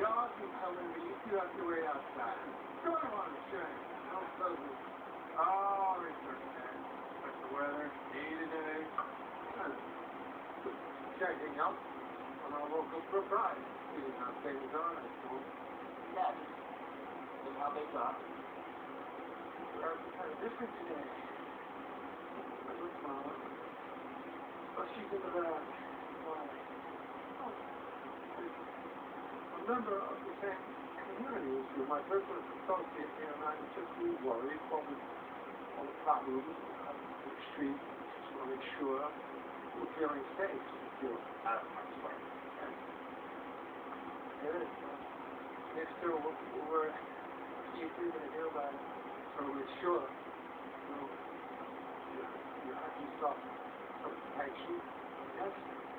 dog is telling me you have to wait outside. Go on the train. No puzzle. Oh, it's okay. But the weather, day to day. Checking up on our local proprietor. Seeing how things are, I suppose. Yeah, see how they got. Different today. What's Mama? Oh, she's in the back. Why? Oh, a member of the same community as you, my business associate here, and I'm just a little worried about all the problems on the street. Just want to make sure you're feeling safe. You're out of harm's way. Good. Next to we're easy to hear about it. So we're sure. So you have yourself some protection. Yes?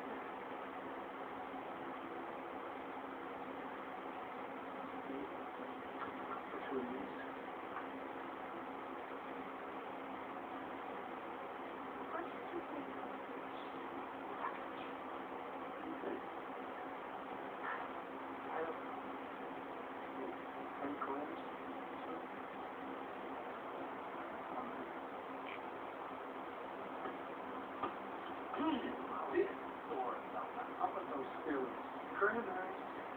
Up with those spirits. Cranberries.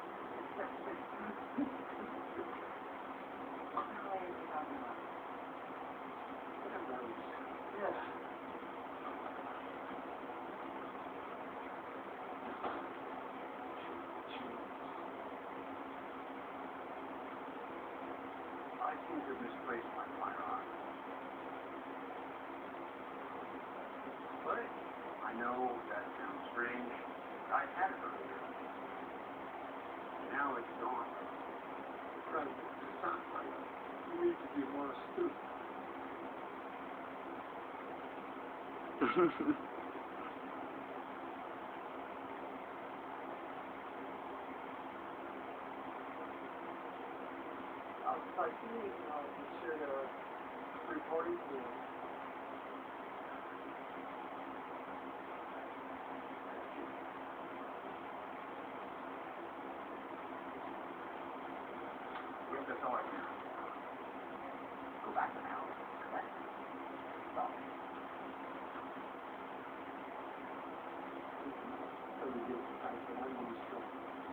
Yeah. I seem to misplace my firearm. But I know that sounds strange. I had it earlier. Now it's gone. It sounds like you need to be more astute. By seeing you share the reporting tool. That's all I can. Go back to the house. Stop. So we get the fact that I'm going to show.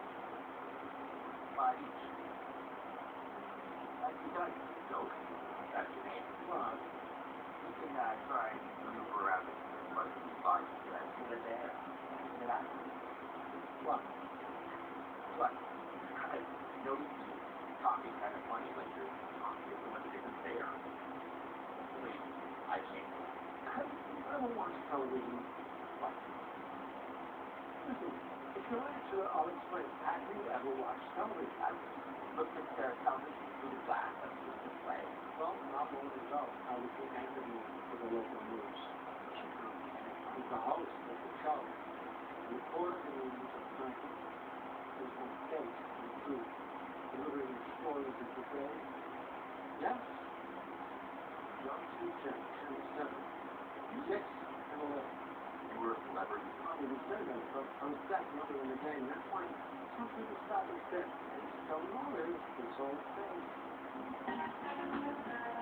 Five each. That's the guy. No. That's your name. Well, You can try to maneuver around it. But five. That's good there. Yeah. What? What? I noticed you talking kind of funny like you're talking to someone that isn't there. Please, I can't. I don't watch television. What? Listen, if you're answer, I'll explain. Have you ever watched television? I've looked at their television through the glass of the display. Well, not long ago, I was in interview for the local news. With the host of the show, the reporter in the night was on stage in the booth, delivering stories of the day. Yes, young teacher, 27, 6 and 11. You were a celebrity. I wouldn't say that, but I was definitely in the game. That's why some people stop and say, "Don't know it, it's all fake."